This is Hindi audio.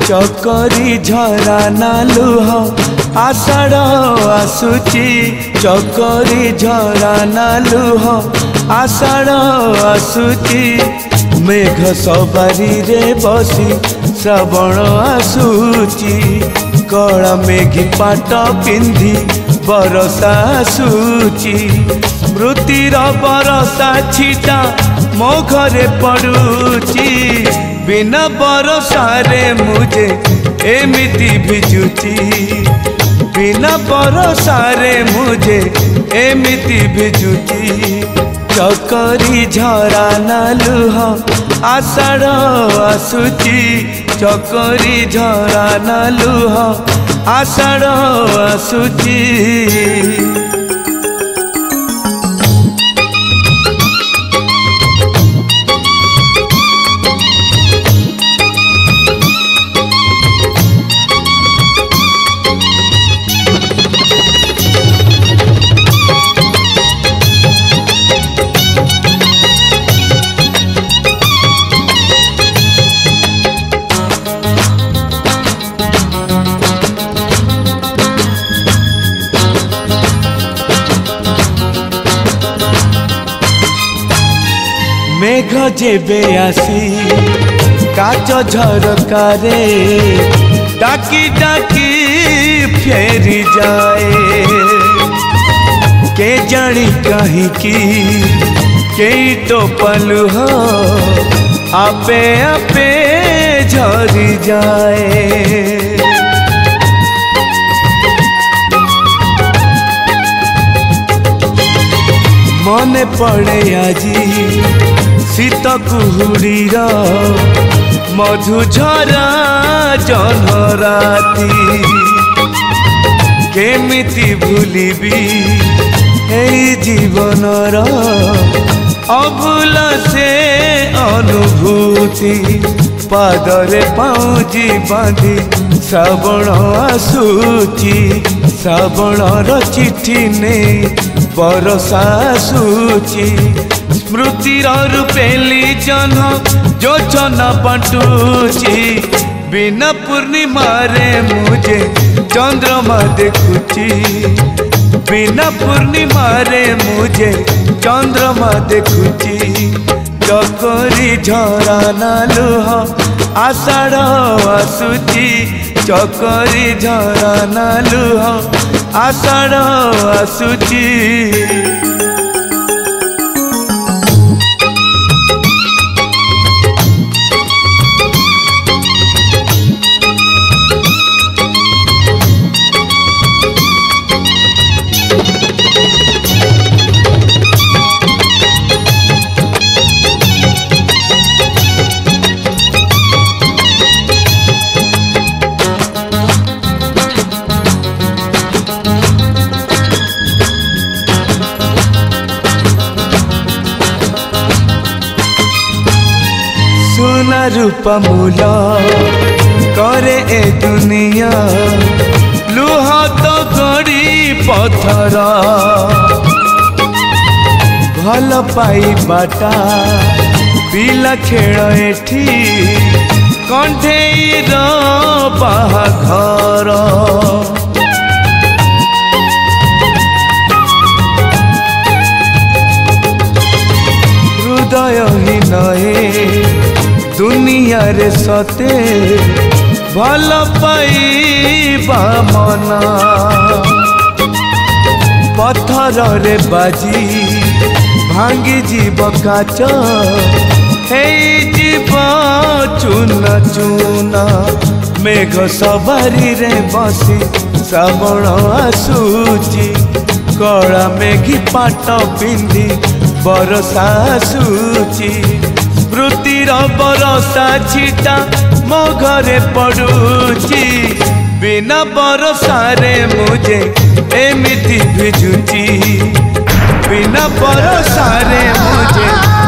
चकरी झरा ना लुह आषाढ़ आसुची चकरी झरा ना लुह आषाढ़ आसुची मेघ सवारी रे बसी श्रावण आसुची कला मेघी पाट पिंधि बरसा आसुची मृतिर बरसा छिटा मो घरे पड़ुची बिना बरसा रे मुझे एमिति भिजुची बिना बरसा रे मुझे एमिति भिजुची चकरी झरा ना लुह आषाढ़ आसुची चकरी झरा ना लुह आषाढ़ आसुची मेघ जेबे आसी काच झरकारे डाकी डाकी फेरी जाए के जानी कहीं की के तो पलुह आपे आपे झरी जाए मने पड़े आजी शीत कुहुड़ीर मधुझरा जनराती केमिति भूलिबी एई जीवनर अभूला से अनुभूति पादरे पाउजी बांधी श्रावण आसुची श्रावणर चिठी ने बरसा आसुची स्मृतिर रूपेली जन योजन पटुची बिना पूर्णिमा रे मुझे चंद्रमा देखुची बिना पूर्णिमा रे मुझे चंद्रमा देखुची चकरी झरा ना लुह आषाढ़ आसुची चकरी झरा ना लुह आषाढ़ आसुची सोना रूपा मूल करे ए दुनिया लुह तो गड़ी पत्थर भल पाई बाटा पिला खेल एठी कंठेईर बाहाघर हृदय ही नहे दुनिया रे सते भल पाइबा मना पत्थर रे बाजी भांगी जीव काच हे जीव चूना चूना मेघ सवारी रे बसी श्रावण आसुची कला मेघी पाट पिंधि बरसा आसुची स्मृतिर बरसा छिटा मो घरे पड़ुची बिना बरसा रे मुझे एमिति भिजुची बिना बरसा रे मुझे